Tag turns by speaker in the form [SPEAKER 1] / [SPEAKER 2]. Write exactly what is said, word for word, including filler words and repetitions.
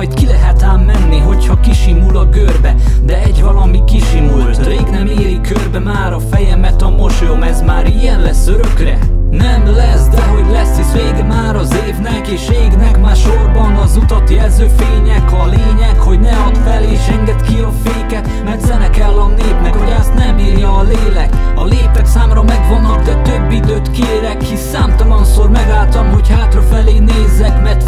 [SPEAKER 1] majd ki lehet ám menni, hogyha kisimul a görbe. De egy valami kisimult, rég nem éri körbe már a fejemet a mosolyom. Ez már ilyen lesz örökre? Nem lesz, de hogy lesz, hisz vége már az évnek, és égnek már sorban az utat jelző fények. A lényeg, hogy ne add fel és engedd ki a féket, mert zene kell a népnek, hogy azt nem írja a lélek. A léptek számra megvannak, de több időt kérek, hisz számtalanszor megálltam, hogy hátrafelé nézzek, mert